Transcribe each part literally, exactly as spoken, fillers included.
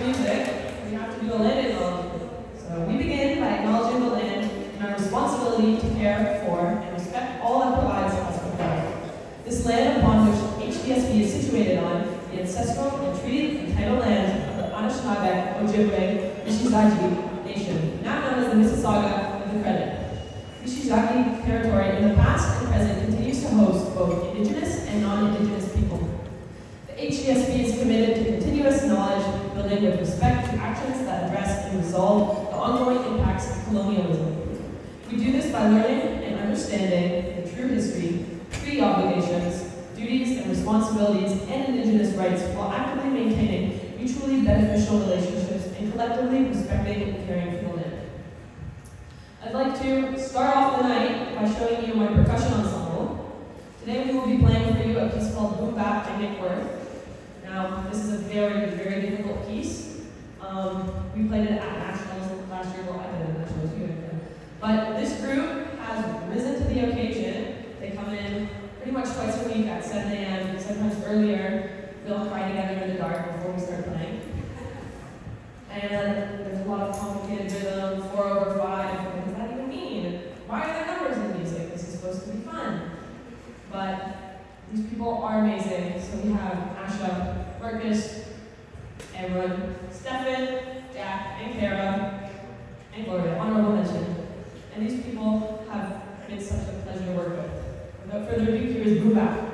music, we have to do a land acknowledgement. So we begin by acknowledging the land and our responsibility to care for and respect all that provides us with life. This land upon which H D S B is situated on, the ancestral and treaty and title land of the Anishinaabe, Ojibwe, Mishizaki Nation, now known as the Mississauga of the Credit. Mishizaki territory in the past and present continues to host both Indigenous and non-Indigenous people. The H D S B is committed to continuous knowledge building with respect to actions that address and resolve the ongoing impacts of colonialism. We do this by learning and understanding the true history, treaty obligations, duties and responsibilities, and Indigenous rights while actively maintaining mutually beneficial relationships and collectively respecting and caring for the land. I'd like to start off the night by showing you my percussion ensemble. Today we will be playing for you a piece called Boom Bap by Nick Worth. Now, this is a very, very difficult piece. Um, we played it at Nationals last year. Well, I did it at Nationals, you did. But this group has risen to the occasion. They come in pretty much twice a week at seven A M, sometimes earlier. We all cry together in the dark before we start playing. And there's a lot of complicated rhythm, four over five. What does that even mean? Why are there numbers in music? This is supposed to be fun. But these people are amazing. So we have Asha, Marcus, Emron, Stefan, Jack, and Kara, and Gloria, honorable mention. And these people have been such a pleasure to work with. Without further ado, here is Boom Bap.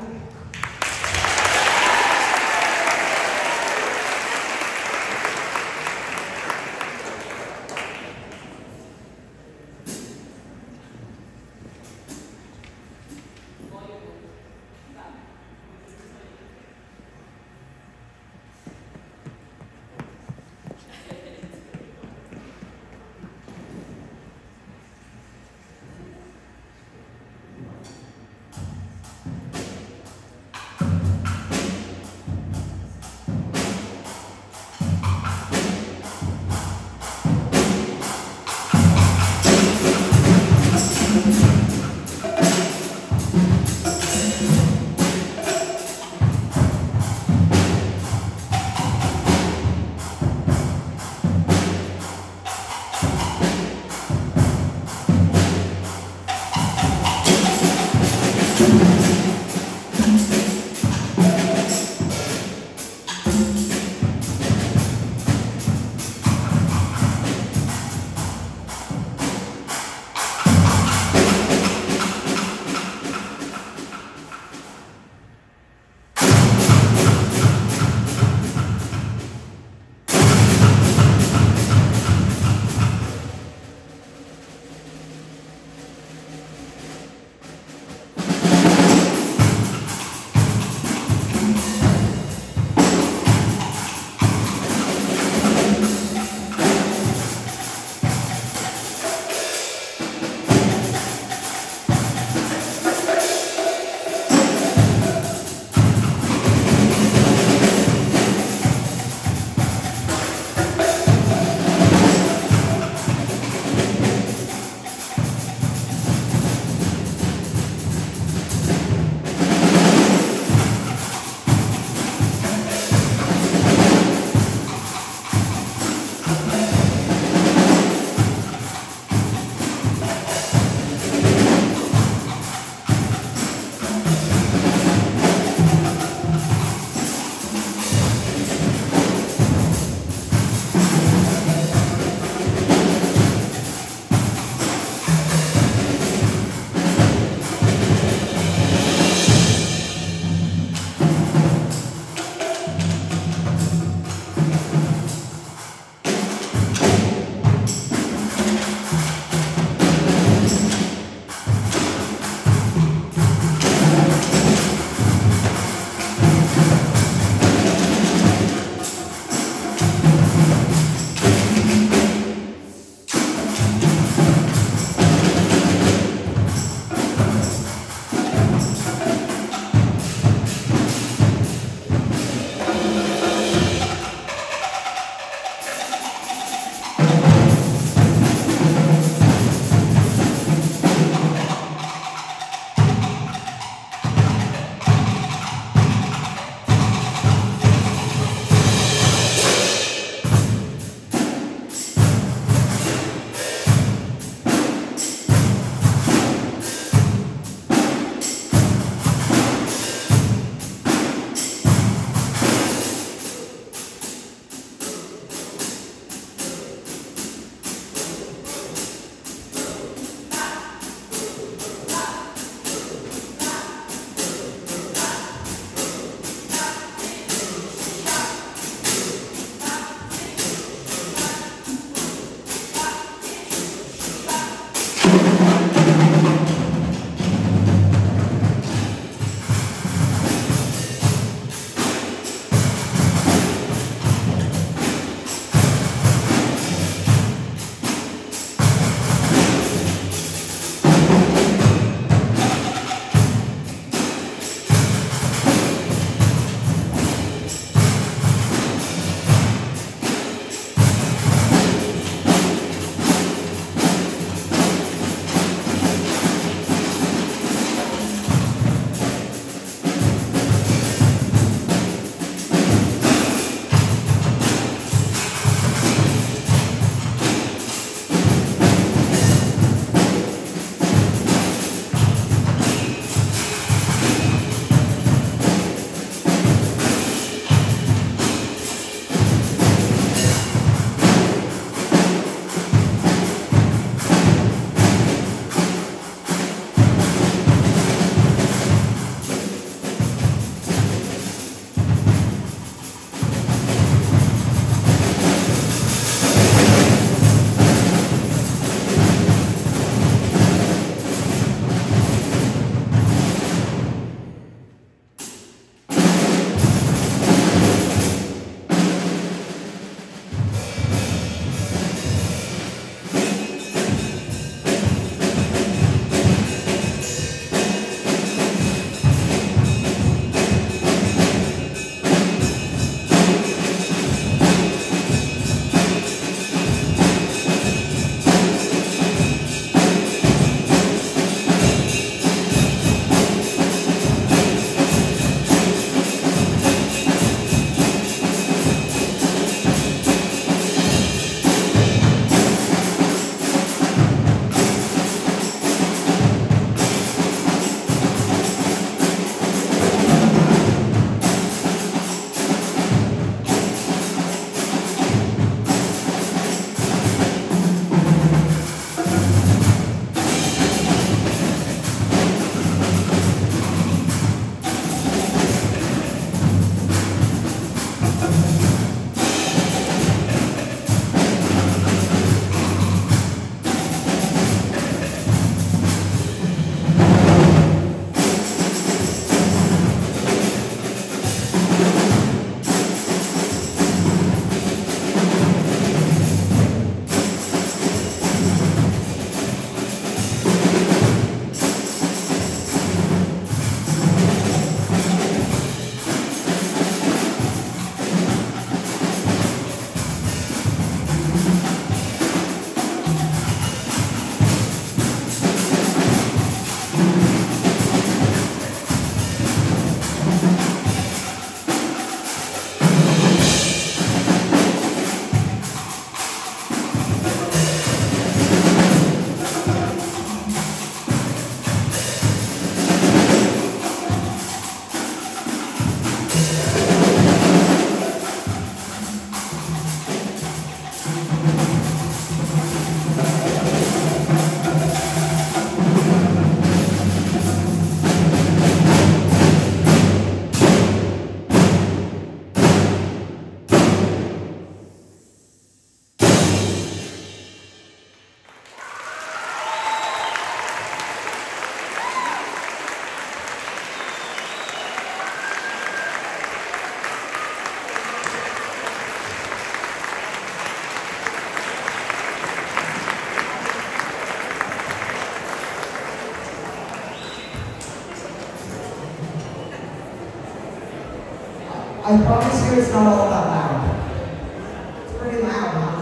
just hear it's not all that loud. It's pretty loud, huh?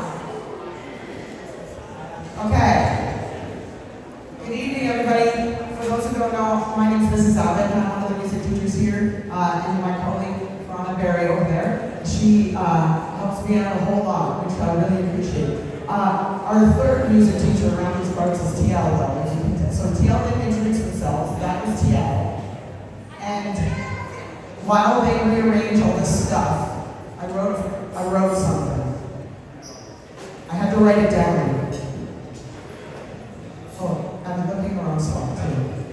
Okay. Good evening, everybody. For those who don't know, my name is Missus Abbott, and I'm one of the music teachers here, uh, and my colleague, Rana Berry, over there. She uh, helps me out a whole lot, which I really appreciate. Uh, our third music teacher around these parts is T L, though. So T L didn't introduce themselves. That was T L. And while they rearrange all this stuff, I wrote, I wrote something. I had to write it down. Oh, I'm looking around song too.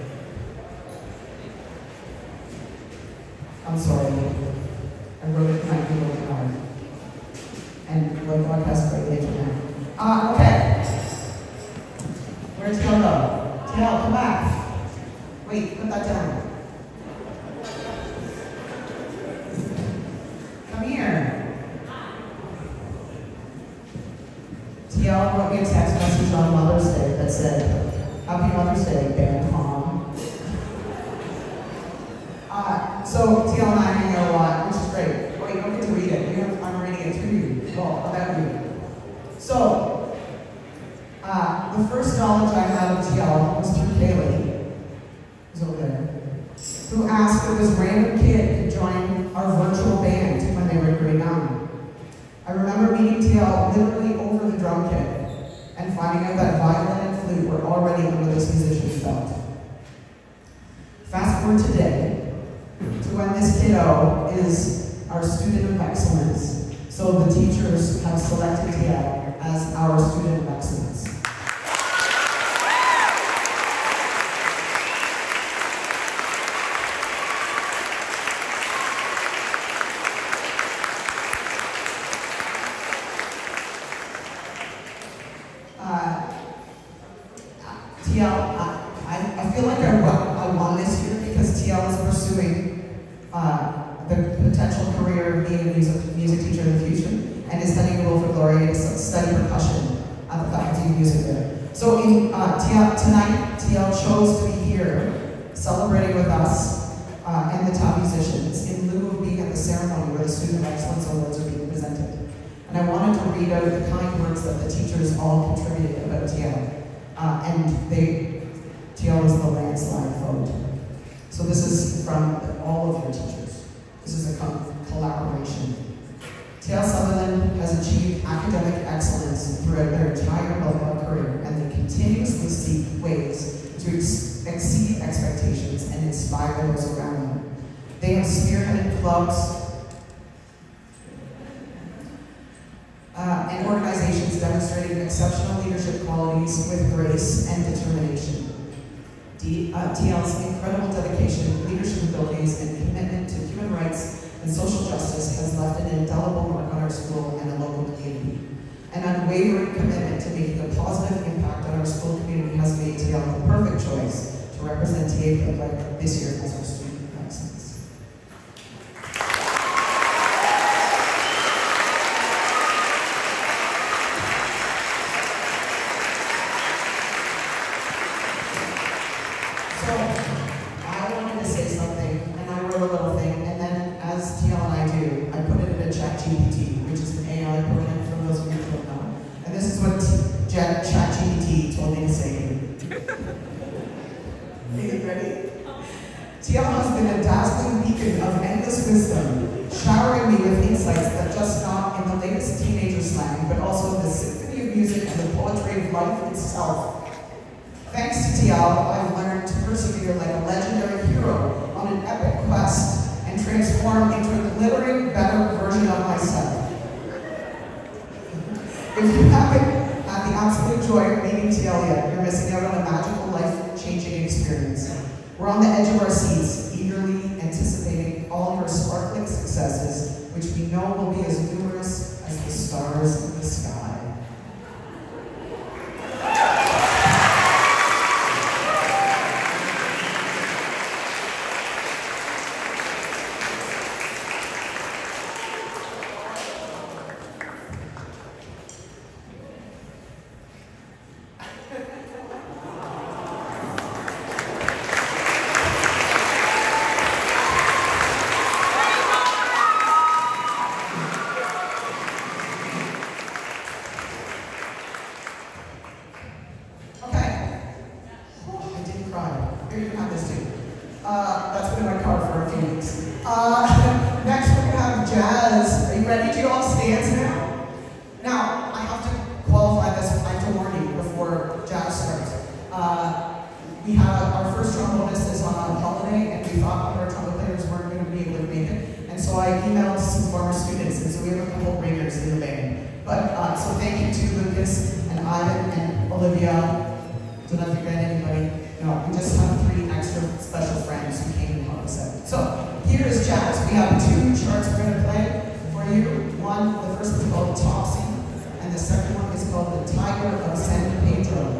I'm sorry. I wrote it in my Google card. And my podcast right later now. Uh, okay. Where's T L go? T L, come back. Wait, put that down. Come here. T L wrote me a text message on Mother's Day that said, Happy Mother's Day, band mom. Uh, so T L and I hang out a lot, which is great. Wait, you don't get to read it. You have, I'm reading it to you. Well, about you. So, uh, the first knowledge I had of T L was through Kaylee, who's over there, who asked if this random kid could join our virtual band when they were in grade nine. I remember meeting T L literally over the drum kit and finding out that violin and flute were already under this musician's belt. Fast forward today to when this kiddo is our student of excellence, so the teachers have selected T L as our student of excellence. T L, I, I feel like I won, I won this year because T L is pursuing uh, the potential career of being a music, music teacher in the future and is heading to Wilfrid Laurier to study percussion at the Faculty of Music there. So in, uh, T L, tonight, T L chose to be here celebrating with us uh, and the top musicians in lieu of being at the ceremony where the Student of Excellence Awards are being presented. And I wanted to read out the kind words that the teachers all contributed about T L. Uh, and they, T L was the landslide vote. So this is from all of your teachers. This is a collaboration. T L Sutherland has achieved academic excellence throughout their entire Belvoir career, and they continuously seek ways to ex exceed expectations and inspire those around them. They have spearheaded clubs Uh, and organizations demonstrating exceptional leadership qualities with grace and determination. D, uh, T L's incredible dedication, leadership abilities, and commitment to human rights and social justice has left an indelible mark on our school and a local community. An unwavering commitment to making a positive impact on our school community has made T L the perfect choice to represent T A Flick this year as our student of excellence. T L has been a dazzling beacon of endless wisdom, showering me with insights that just not in the latest teenager slang, but also in the symphony of music and the poetry of life itself. Thanks to T L, I've learned to persevere like a legendary hero on an epic quest and transform into a glittering, better version of myself. If you haven't had the absolute joy of meeting T L yet, you're missing out on a magical, life-changing experience. We're on the edge of our seats, eagerly anticipating all your sparkling successes, which we know will be as numerous as the stars in the sky. ready? Do you all stand now? Now, I have to qualify this. I have to warn you before jazz starts. Uh, we have our first trombonist is on a holiday, and we thought one of our trombone players weren't going to be able to make it. And so I emailed some former students, and so we have a couple of ringers in the band. But uh, so thank you to Lucas and Ivan and Olivia. Did I forget anybody? No, we just have three extra special friends who came and helped us out. So here is jazz. We have two charts we're going to play for you. One, the first one's called Topsy, and the second one is called The Tiger of San Pedro.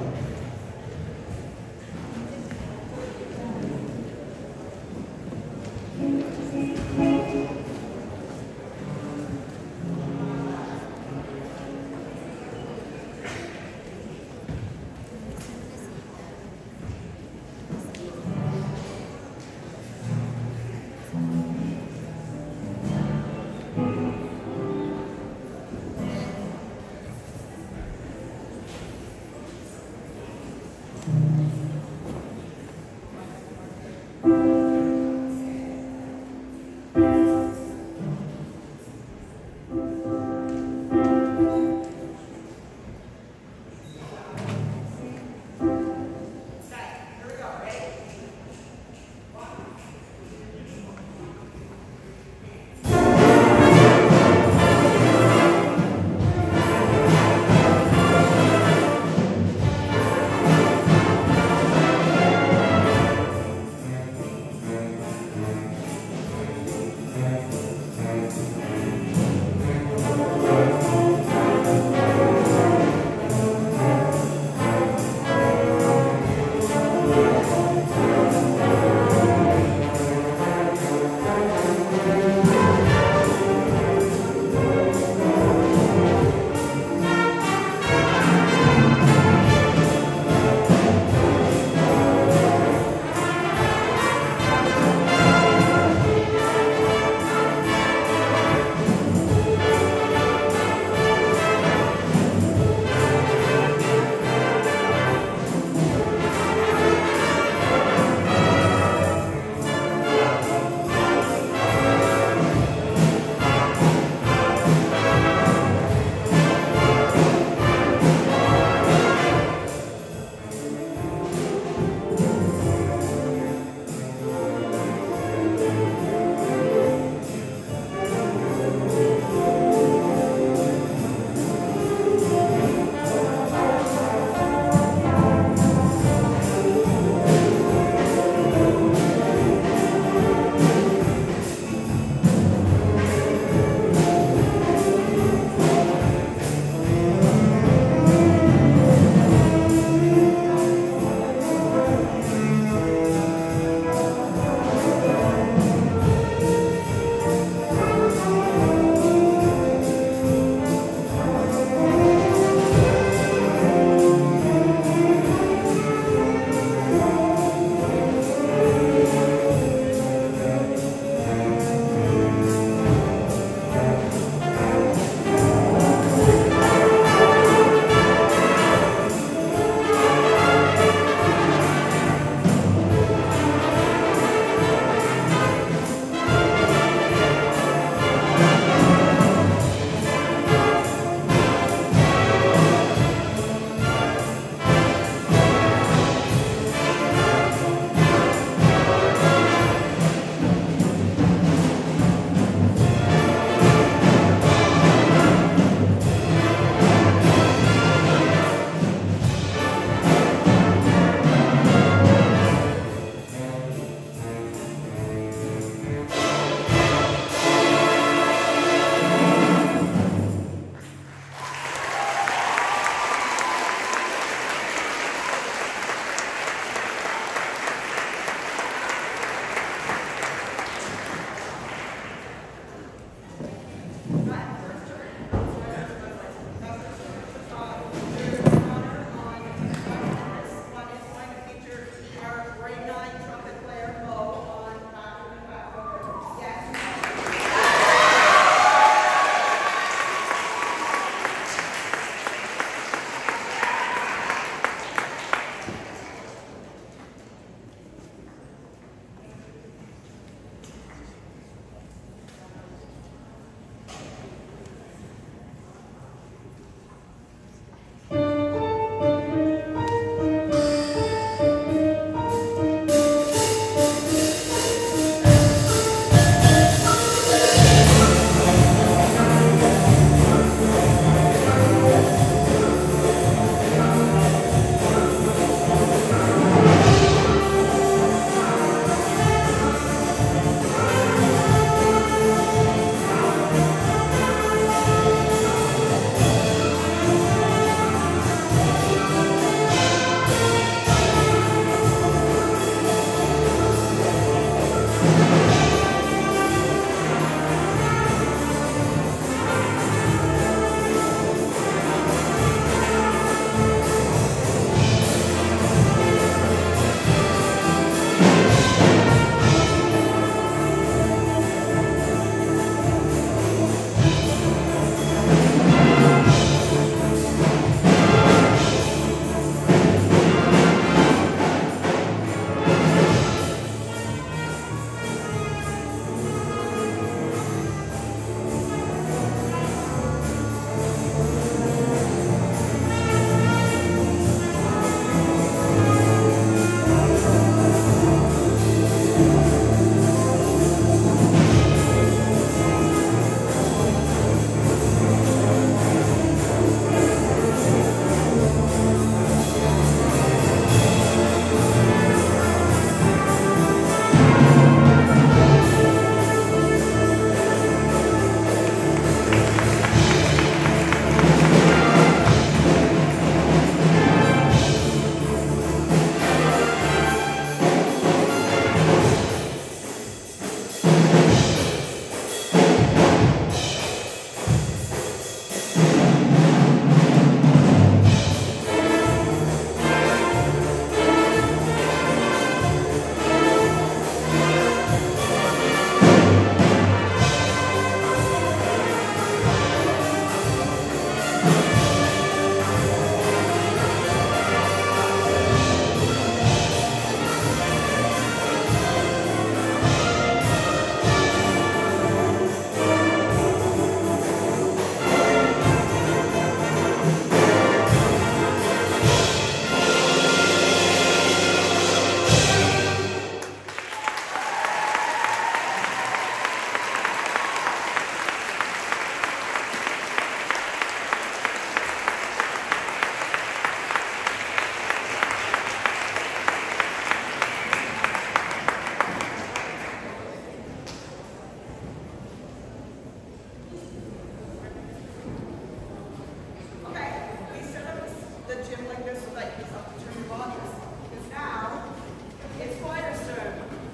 just like yourself to turn your volumes. Because now it's choir's turn.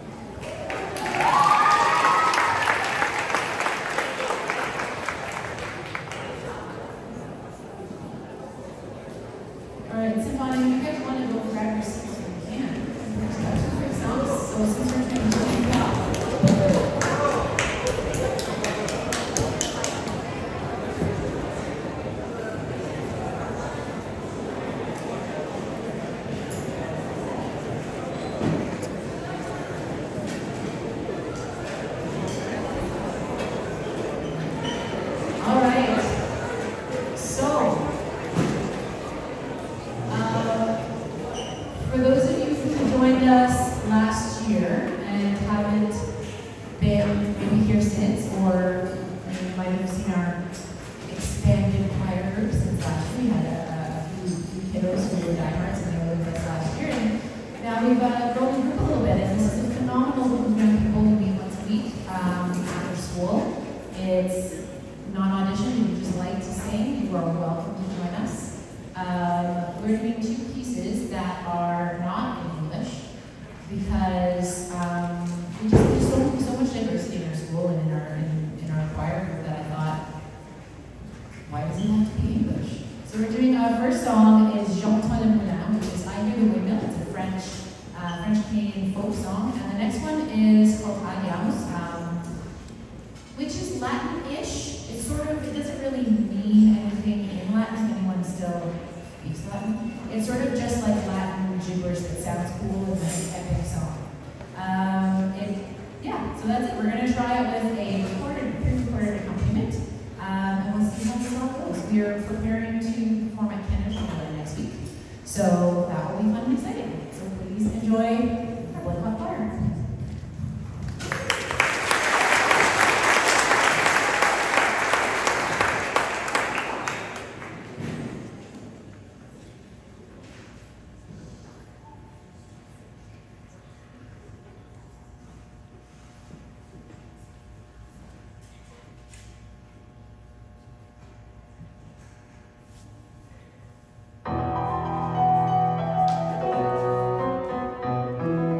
All right, Symphony, you guys want to go grab your seats when you can. There's two great songs, so since we're trying to do well. All right, so uh, for those of you who joined us last year and haven't been maybe here since, or you might have seen our expanded choir group since last year. We had a, a few, few kiddos who were diehards and they were with us last year, and now we've uh, grown the group a little bit, and this is a phenomenal group of young people who meet once a week um, after school. It's non-audition, if you just like to sing, you are welcome to join us. Um, we're doing two pieces that are not in English because um, we just there's so, so much diversity in our school and in our in, in our choir group that I thought, why does it have to be English? So we're doing our first song is J'entends le moulin, which is I Hear the Windmill. It's a French uh, French Canadian folk song, and the next one is called Adiamos, um, which is Latin-ish. It's sort of, it doesn't really mean anything in Latin if anyone still speaks Latin. It's sort of just like Latin gibberish that sounds cool and like an epic song. Um, it, yeah, so that's it. We're going to try it with a recorded, pre-recorded accompaniment, um, and we'll see how this all goes. We are preparing to perform at Canada next week, so that will be fun and exciting. So please enjoy Blood Hot Choir. Thank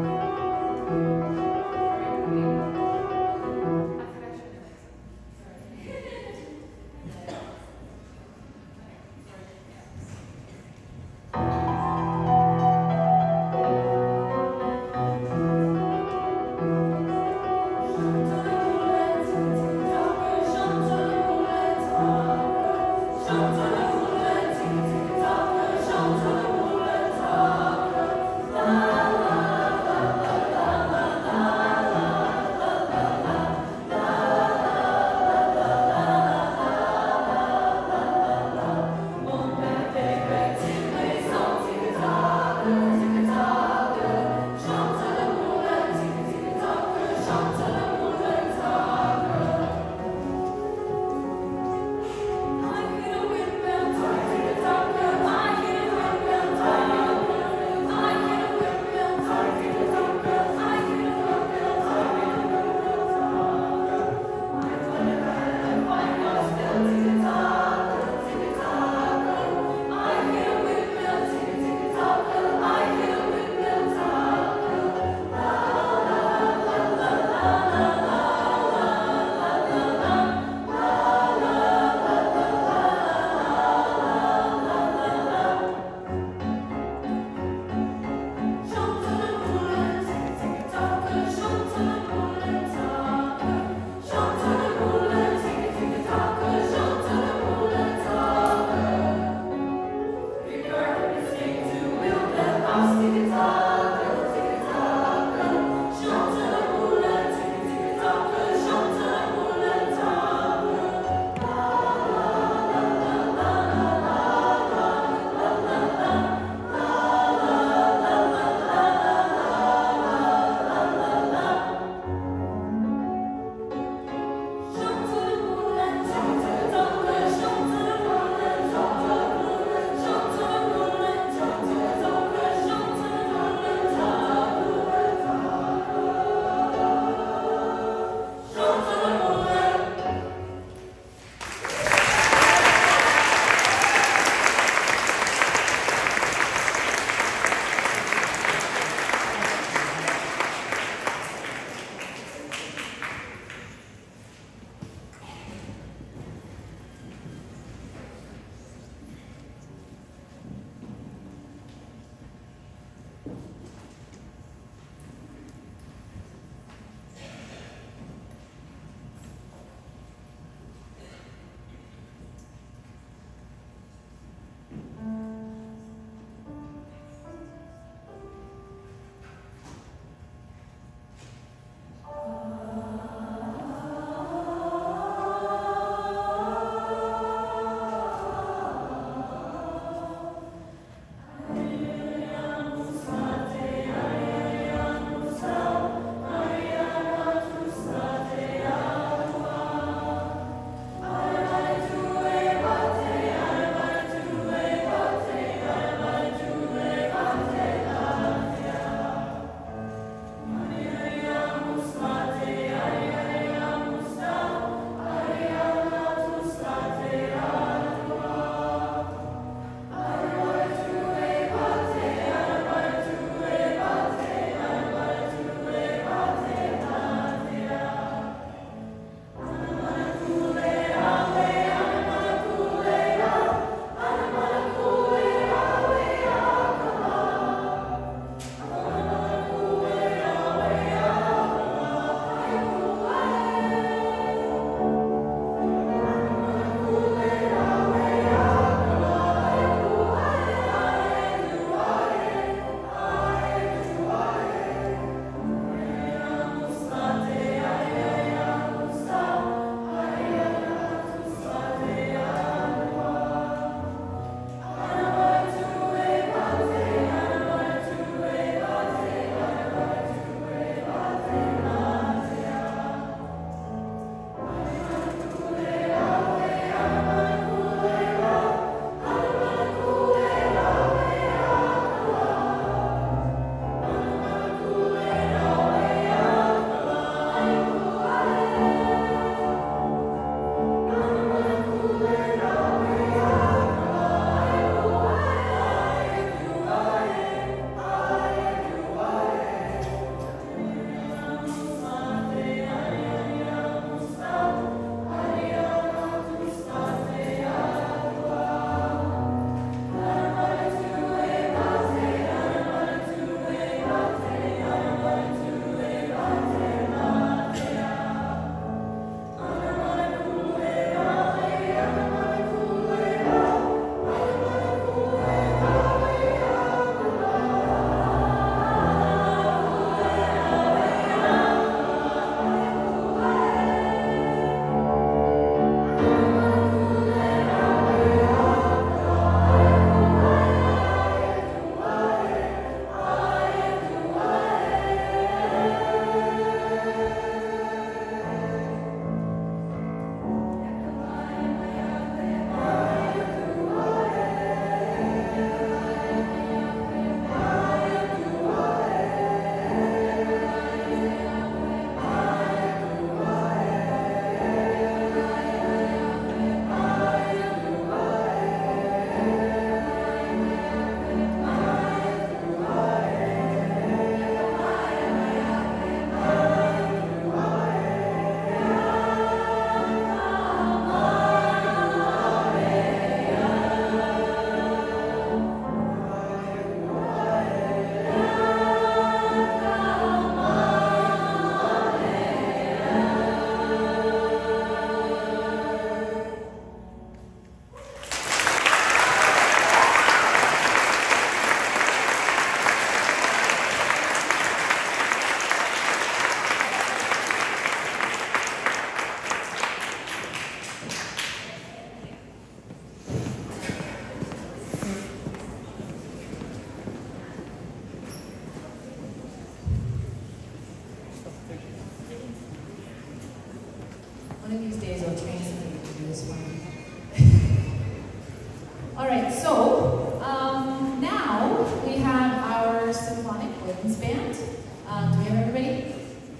All right, so um, now we have our symphonic women's band. Um, do we have everybody?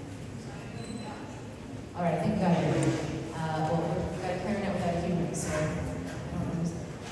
All right, I think we got it. Uh, well, we've got a clarinet without a human, so I don't know who's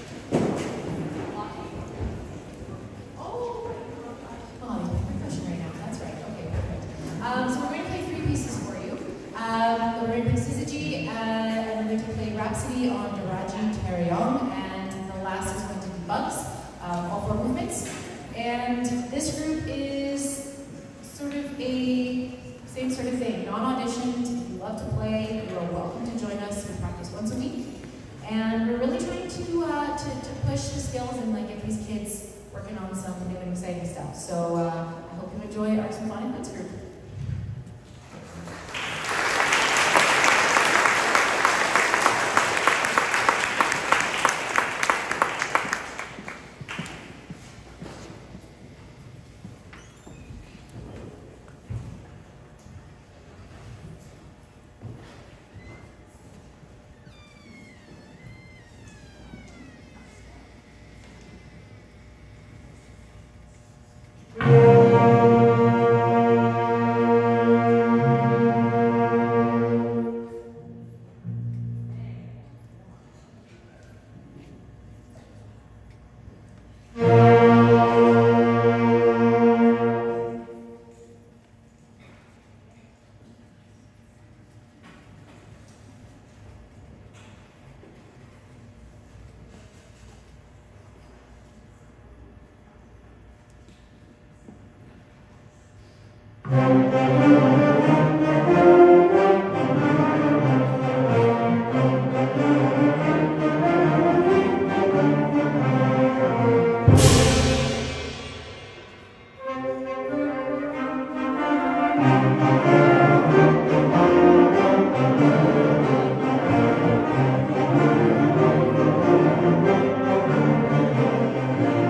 Oh, oh, he's playing percussion right now. That's right. Okay, perfect. Um, so we're going to play three pieces for you. Um, we're going to play Syzygy, uh, and we're going to play Rhapsody on Daraji Taryong, and the last is going to be Bugs, um, all four movements. And this group is sort of a same sort of thing, non-auditioned. If you love to play, you are welcome to join us. We practice once a week. And we're really trying to, uh, to, to push the skills and like get these kids working on some new and exciting stuff. So uh, I hope you enjoy our symphonic dance group.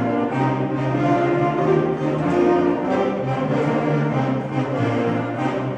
Thank you.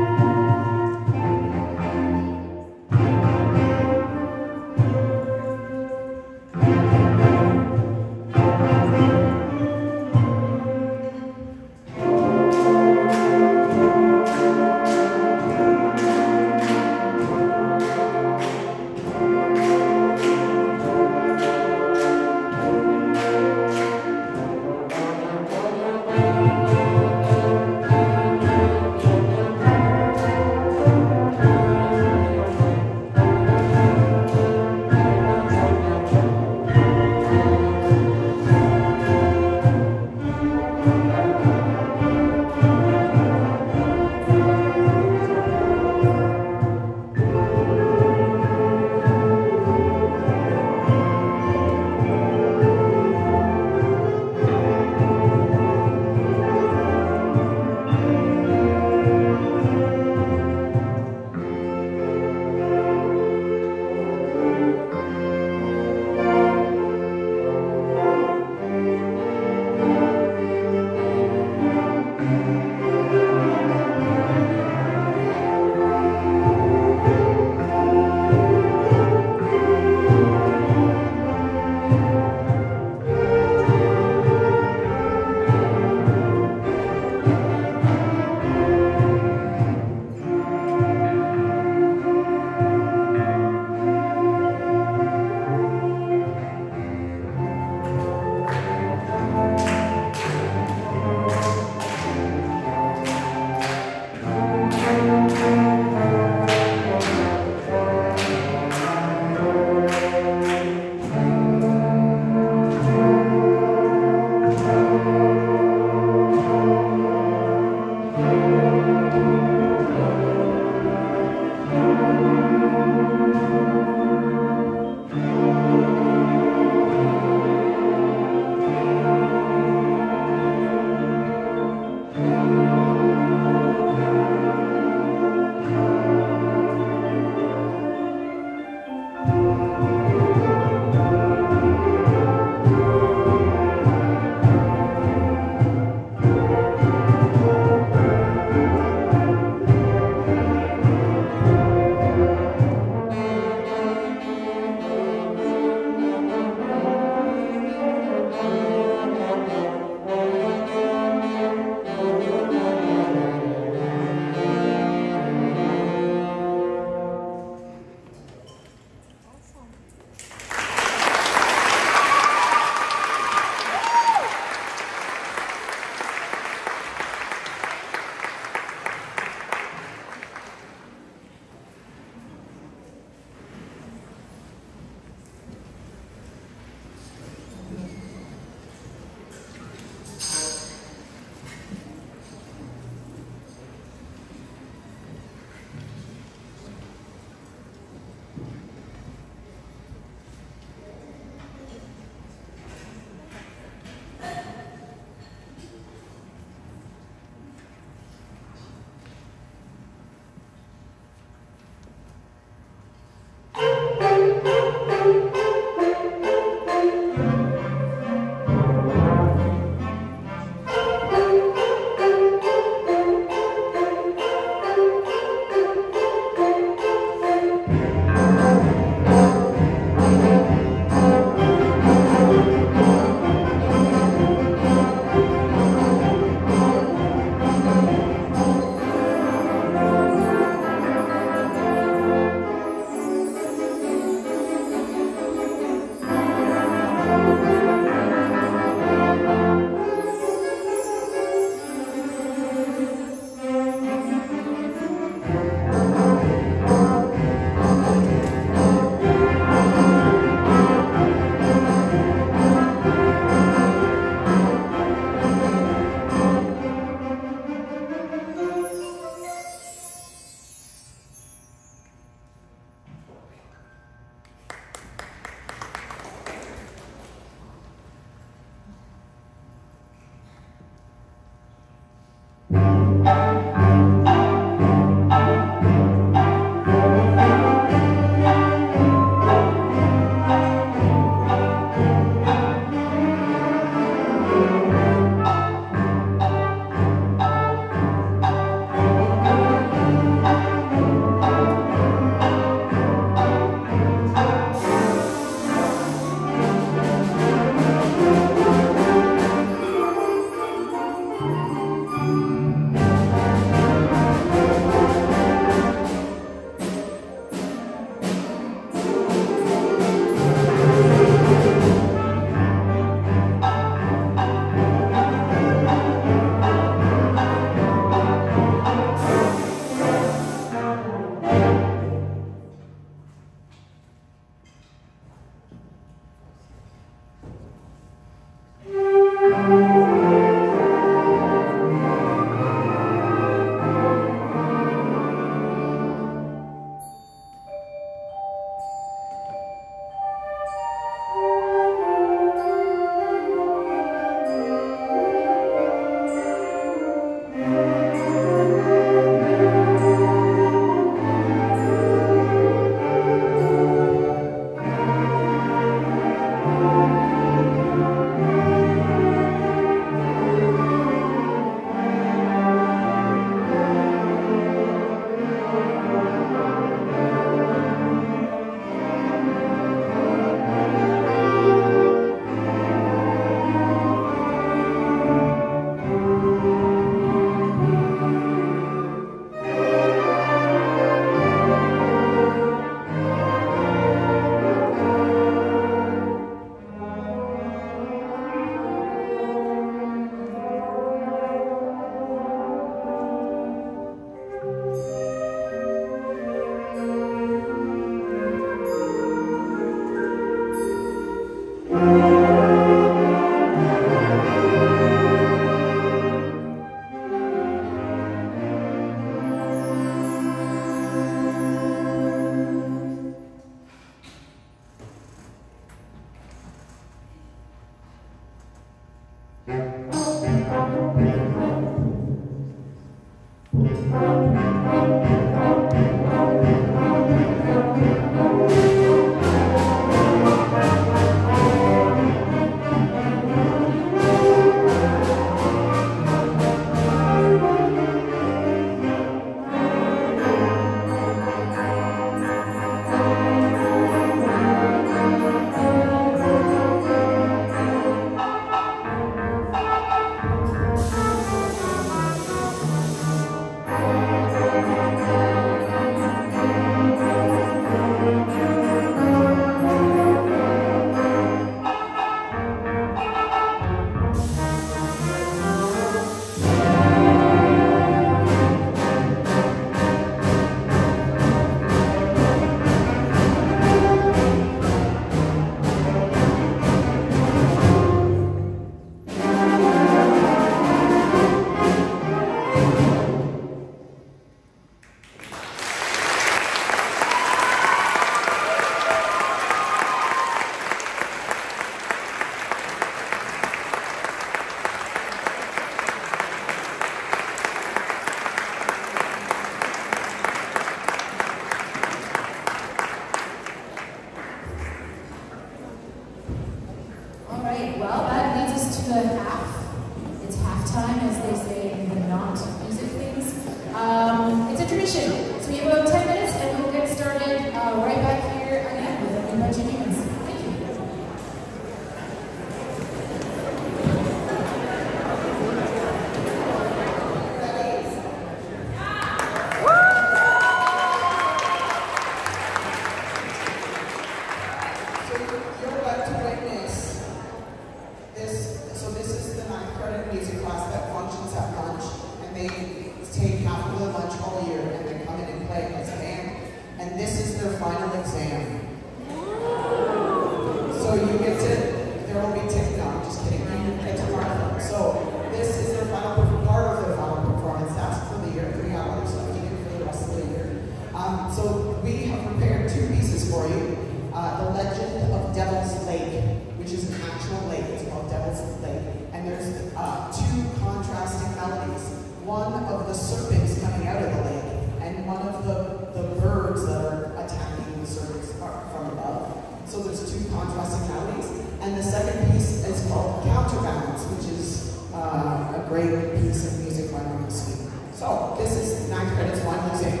uh, two contrasting melodies. One of the serpents coming out of the lake, and one of the, the birds that are attacking the serpents from above. So there's two contrasting melodies. And the second piece is called Counterbalance, which is uh, a great piece of music by Michael Sweet. So this is nine credits, one music.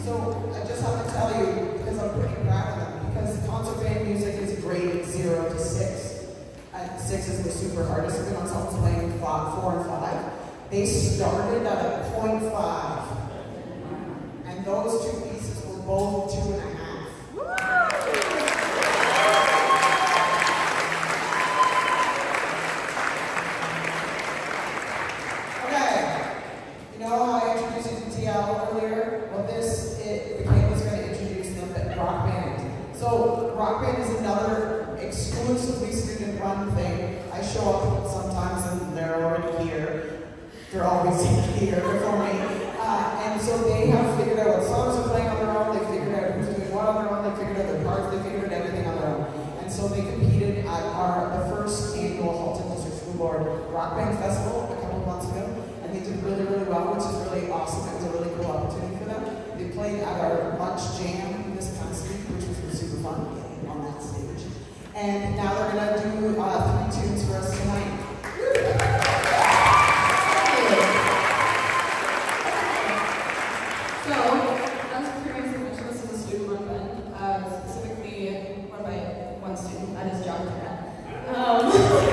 So I just have to tell you, because I'm pretty proud of them, because concert band music is grade zero to six. And six is the super hardest. We've been on songs playing five, four and five. They started at a point five. And those two pieces were both two and a half. Okay. You know how I introduced you to T L earlier? Well, this, it, Michaela was going to introduce them to Rock Band. So, Rock Band is another exclusively student-run thing. I show up sometimes and they're already here. They're always here before me. Uh, and so they have figured out what songs are playing on their own, they figured out who's doing what on their own, they figured out their parts, they figured out everything on their own. And so they competed at our the first annual Halton District School Board Rock Band Festival a couple of months ago. And they did really, really well, which is really awesome. It was a really cool opportunity for them. They played at our lunch jam this past week, which was super fun on that stage. And now they're gonna do uh, three tunes for us tonight. So, as previously mentioned, this is a student-run band, uh, specifically run by one student, that is John Grant. Um,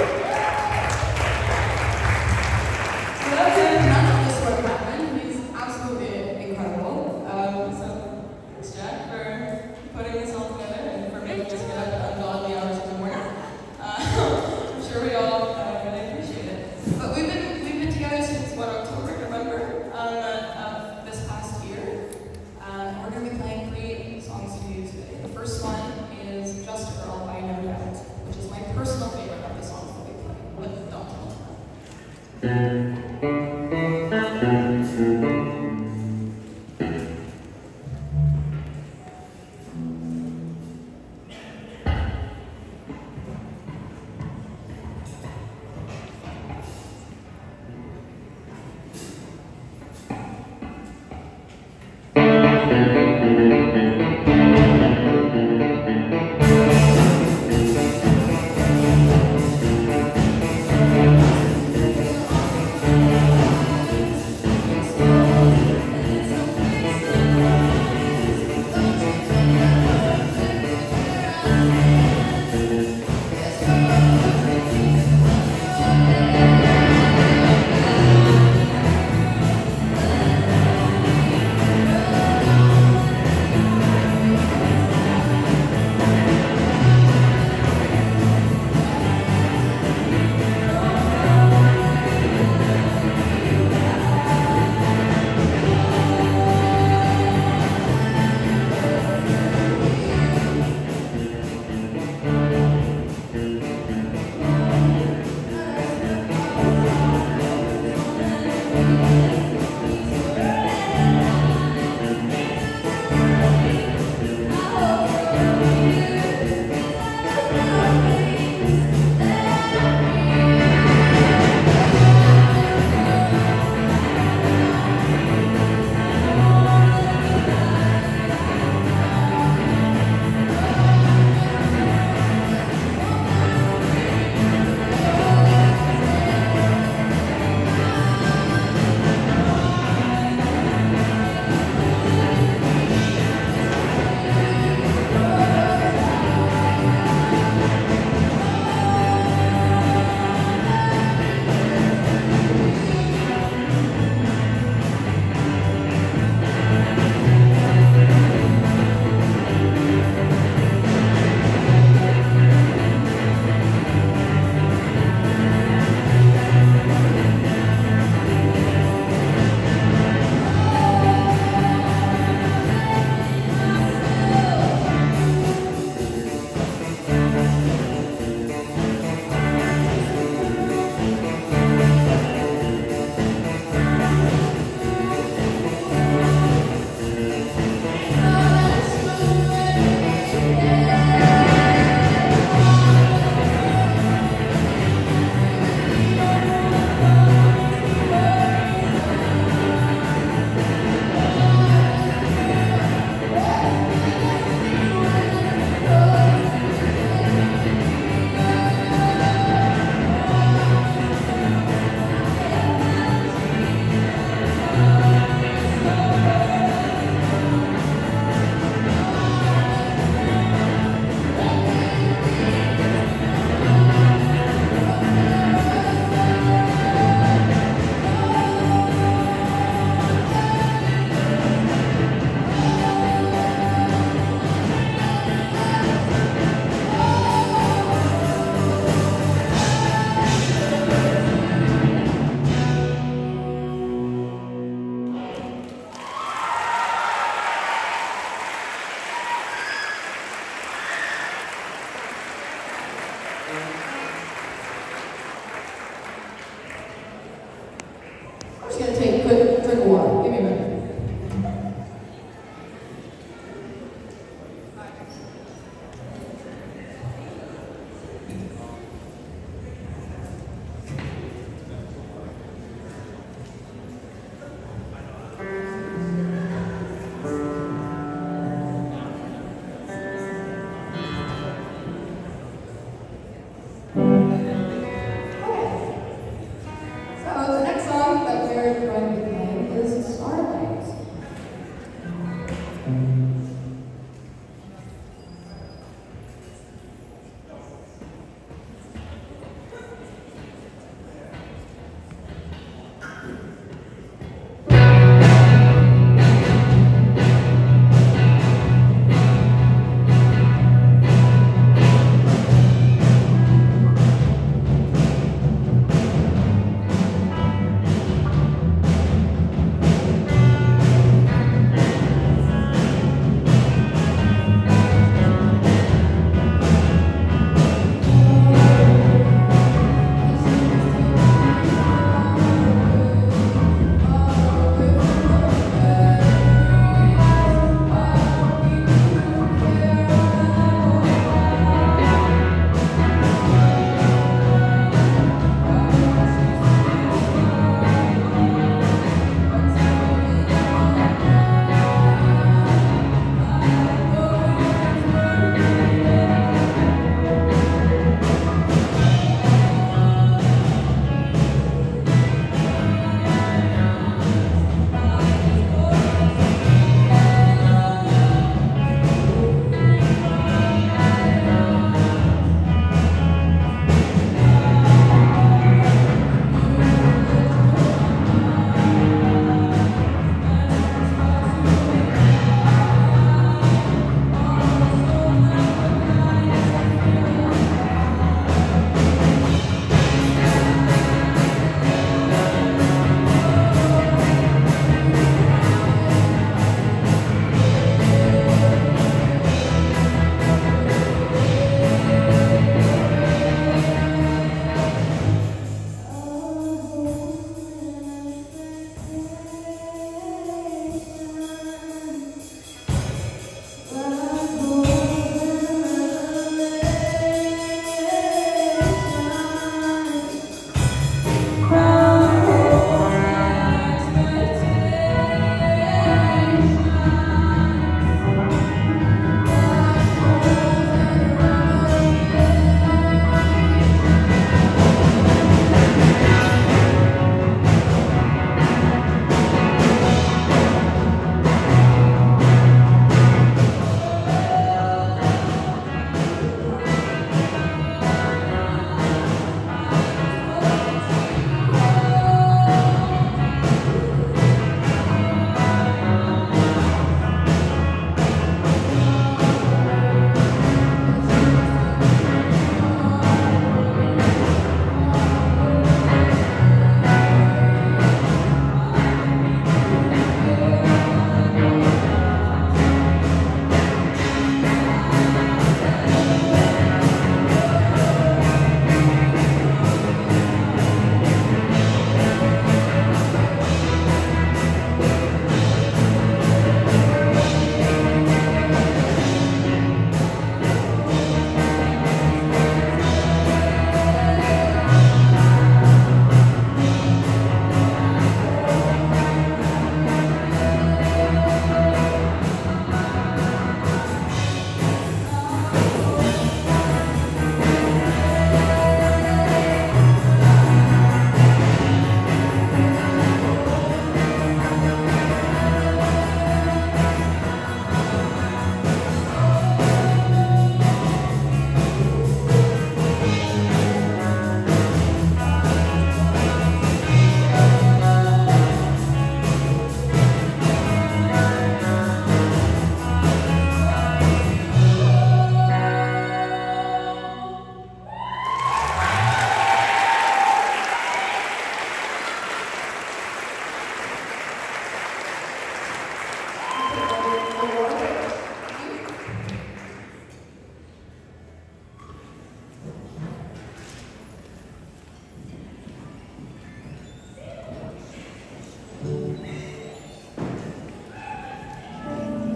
so that's it, none of this work happened. He's absolutely incredible. Um, so, thanks Jack for putting this all together and for making us get up at ungodly hours in the morning. Uh, I'm sure we all uh,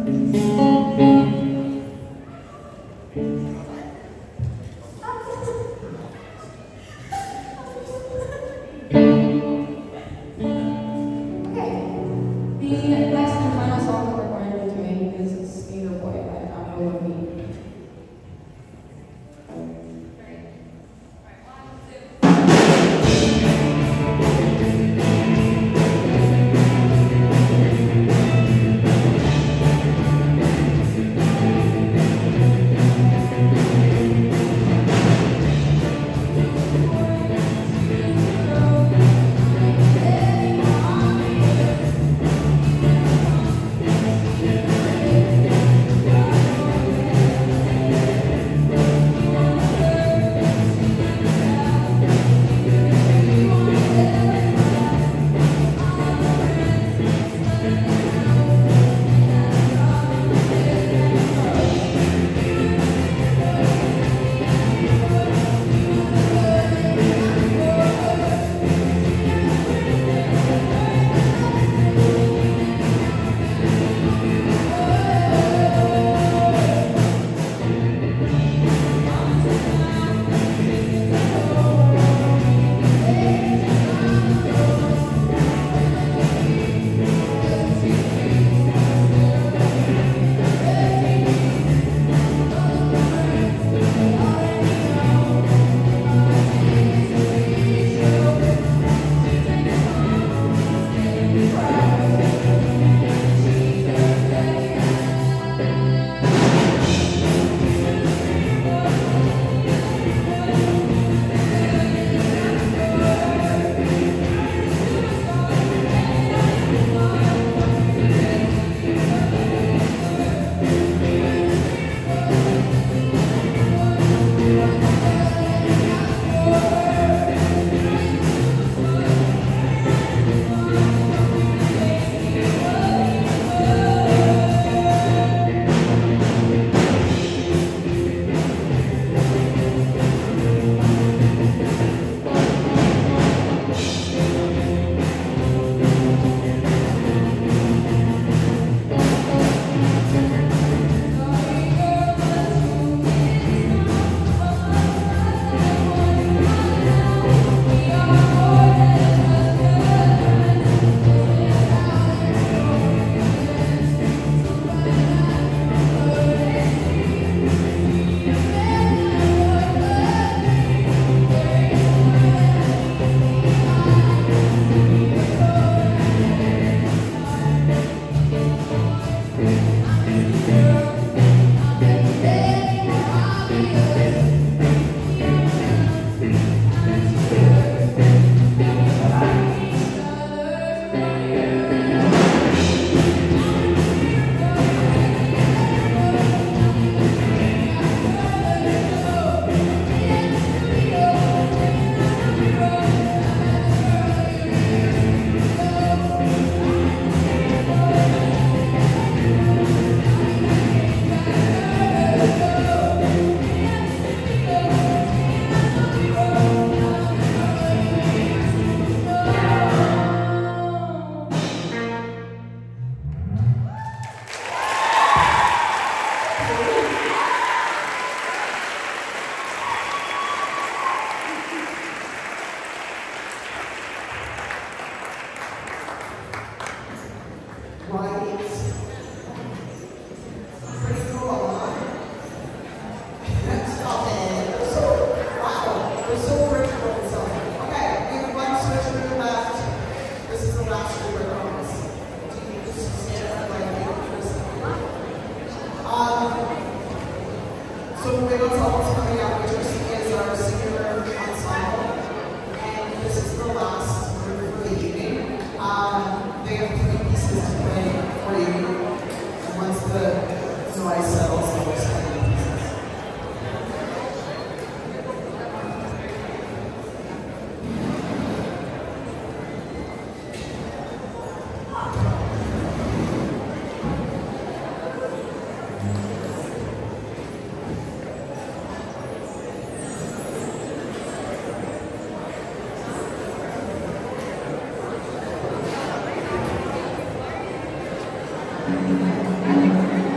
Thank you.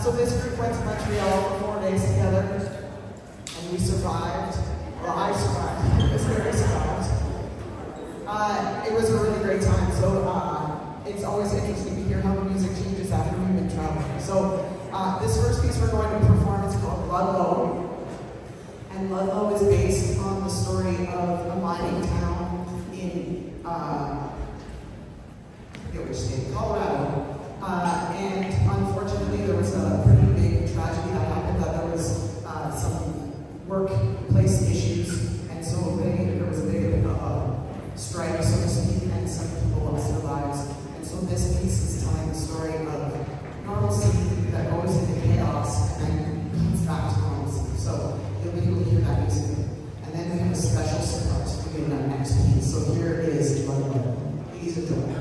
so this group went to Montreal for four days together, and we survived. Well, I survived. It was very survived. Uh, it was a really great time. So uh, it's always interesting to hear how the music changes after we've been traveling. So uh, this first piece we're going to perform is called Ludlow. And Ludlow is based on the story of a mining town in, uh, I forget which state, Colorado. Uh, and unfortunately, there was a pretty big tragedy that happened, that there was uh, some workplace issues, and so they, there was a big uh, strike, so to speak, and some people lost their lives. And so this piece is telling the story of normalcy that goes into chaos and then comes back to normalcy. So you'll be able to hear that music. And then we have a special surprise to begin that next piece. So here is Ludlow. Please enjoy.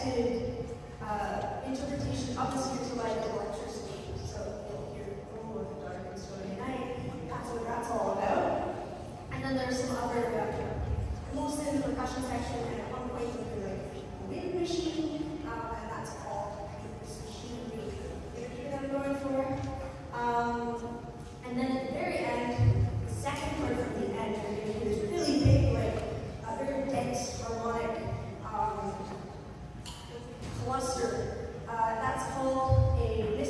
unexpected uh, interpretation of the spiritual light of electricity. So you'll hear, oh, the dark and stormy night. That's what that's all about. And then there's some other, uh, mostly in the percussion section, and at one point there'll be like a wind machine, um, and that's all this machinery that I'm going for. Um, and then at the very end, the second part from the end, you're going to hear this really big, like, a very dense harmonic um, cluster. Uh, that's called a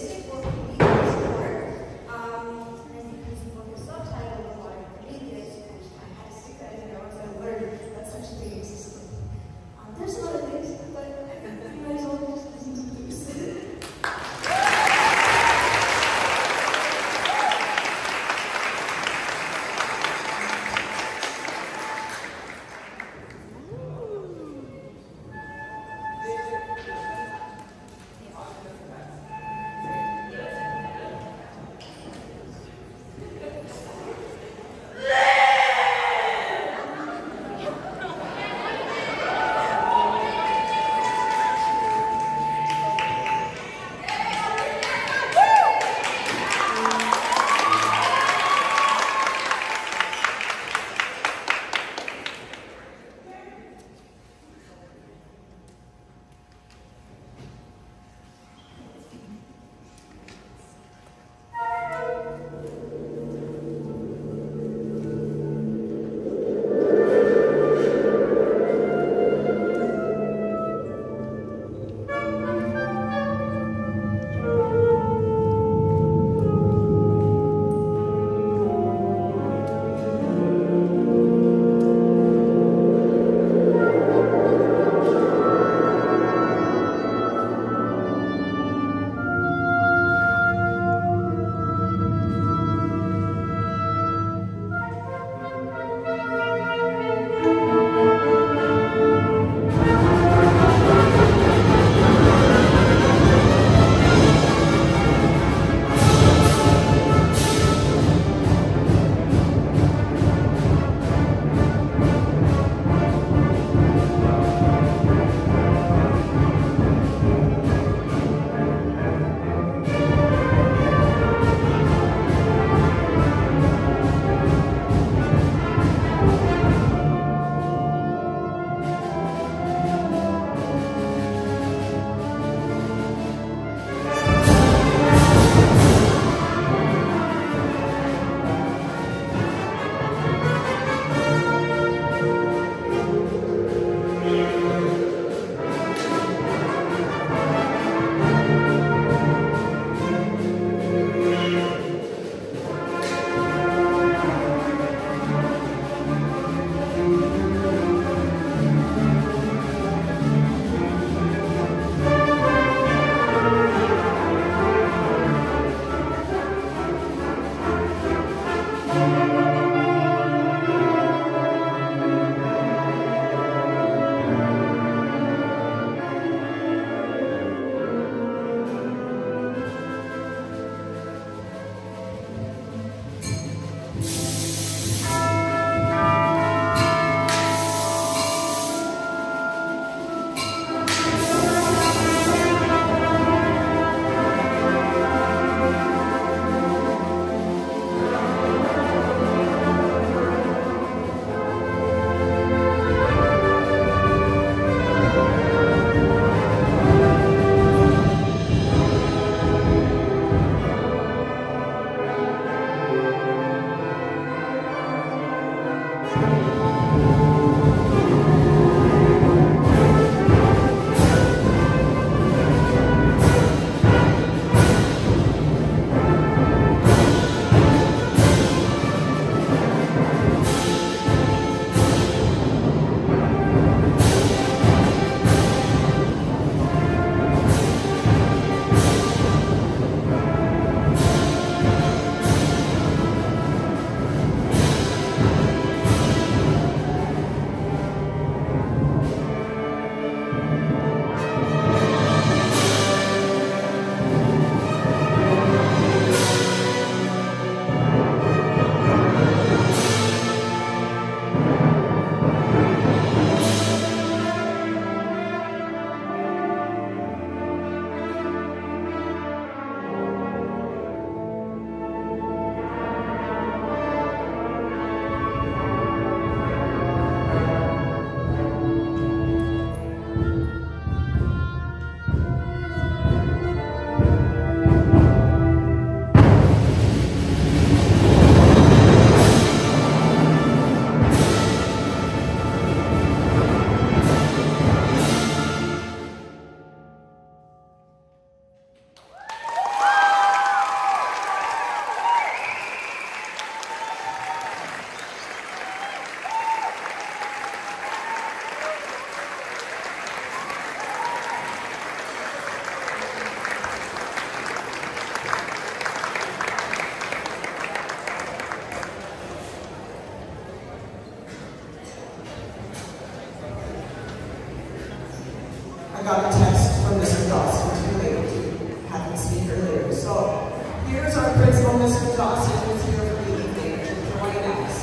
I got a text from Mister Dawson too late to have him speak earlier. So here's our principal, Mister Dawson, who's here for the evening to join us.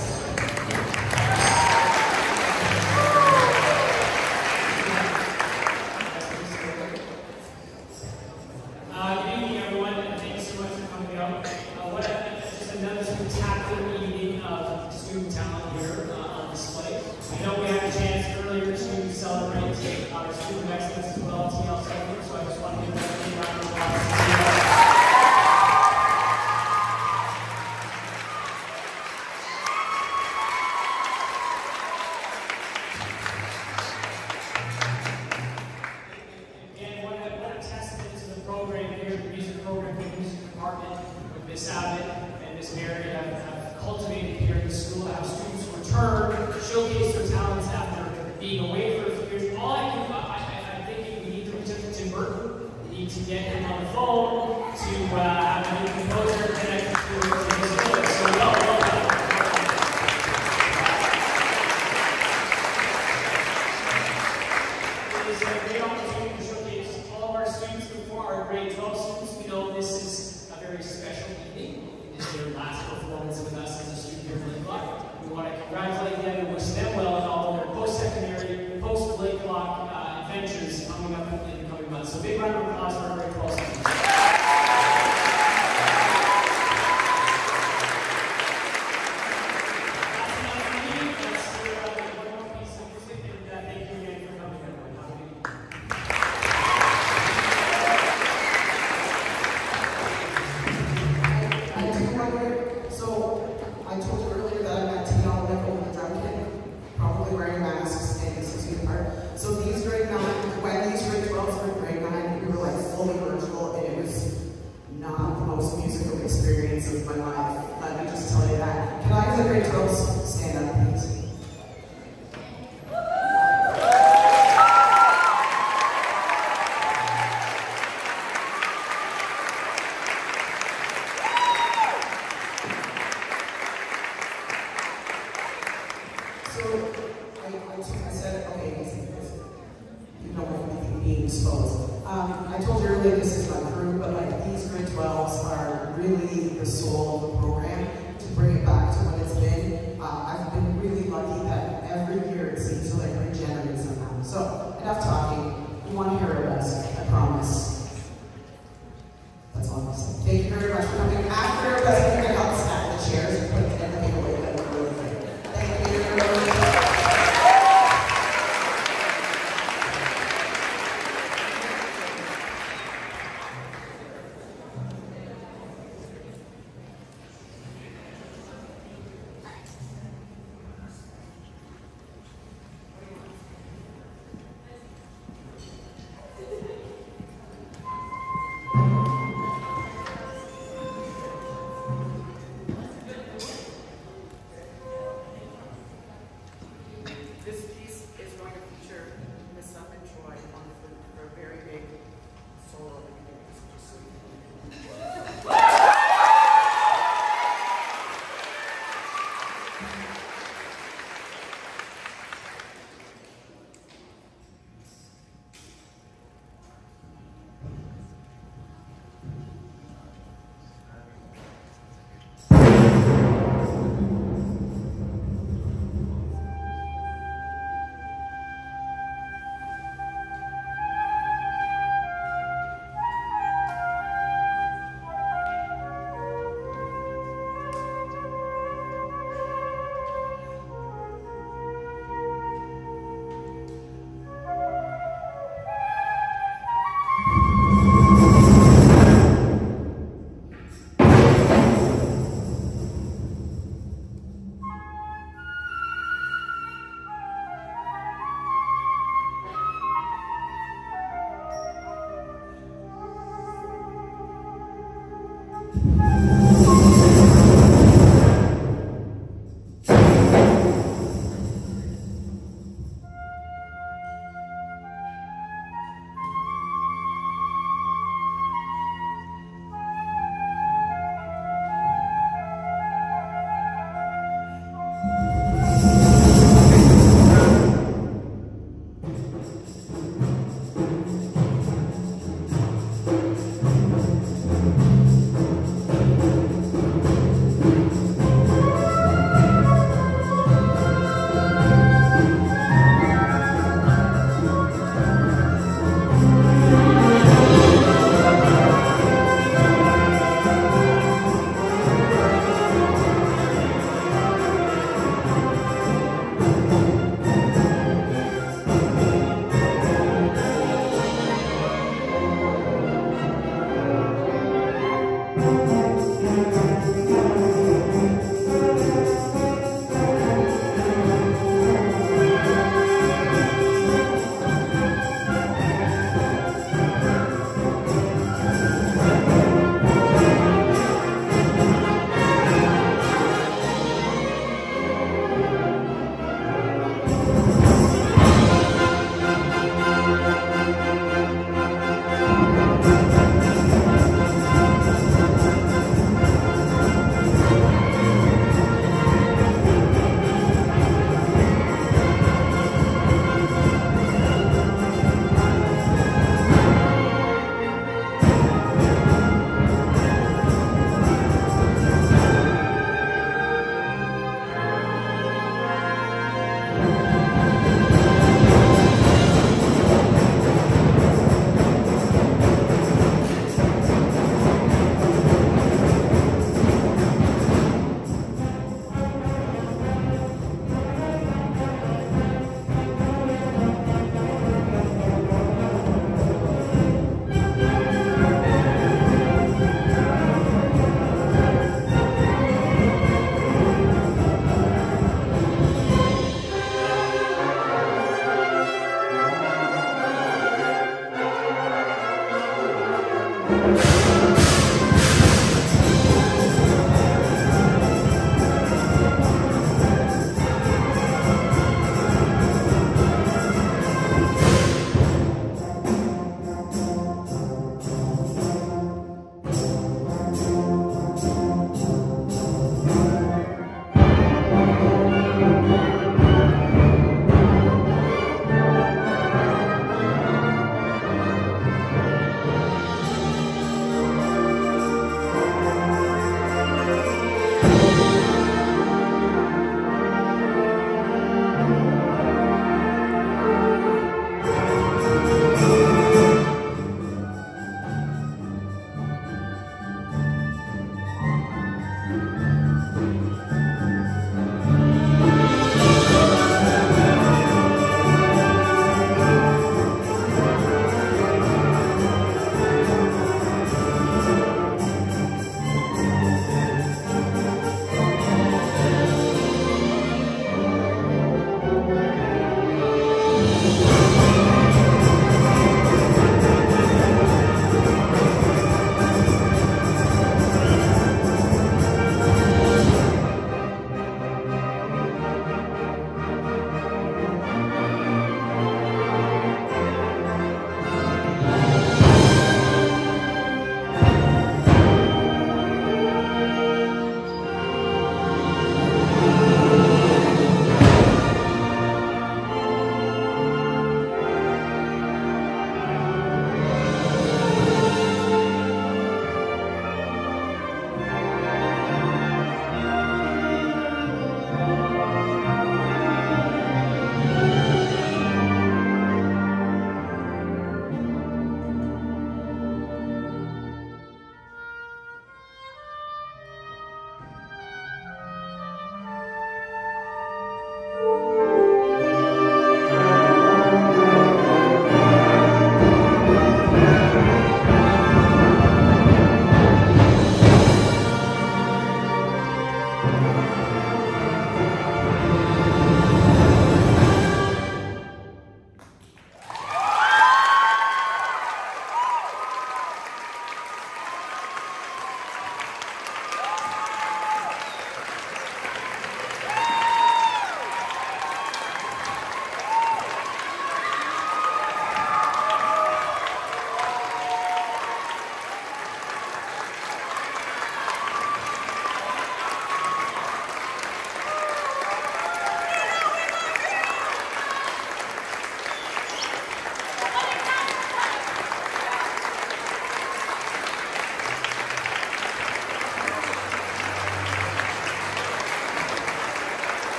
Uh, good evening, everyone, and thank you so much for coming out. Uh, what a, just another spectacular evening of student talent here uh, on display. I know we had a chance earlier to celebrate our Student of Excellence as well, T L Center, so I just want to give that a big round of applause. And what a, what a testament to the program here, the music program, the music department, with Miss Abbott and Miss Mary have, have cultivated here in the school, have students return, showcase their talents after being away for a few years. All I can, I, I, I'm thinking we need to reach out to Tim Burton. We need to get him on the phone to uh, have a new composer connect to, to his village. So well, well done. It is a great opportunity to showcase all of our students before our grade twelve students. We know this is a very special evening. It is their last performance with us as a student here for Lake Lock. We want to congratulate them and wish them well in all of their post-secondary, post-Lake Lock uh, adventures coming up in the coming months. So big round of applause for our grade twelve students. That's enough for me. Let's hear uh, one more piece of music, and uh, thank you again for coming, everyone. Have a good evening. I do wonder, so I told you earlier that I'm at T L like over the drum kit, probably wearing masks and six feet apart. So these grade nine, when these grade twelves were in grade nine, we were like fully virtual, and it was not the most musical experience of my life. Let me just tell you that. Can I have the grade twelves stand up, please? So I, I, I said, okay, you know everything being exposed. Um, I told you earlier this is my crew, but like these grade twelves are really the soul of the program. To bring it back to what it's been, uh, I've been really lucky that every year it seems to like regenerate somehow. So enough talking. You want to hear our best, I promise. That's all I'm saying. Thank you very much for coming. After our best, we're going to help stack the chairs and put everything away that we're really good. Thank you. Thank you.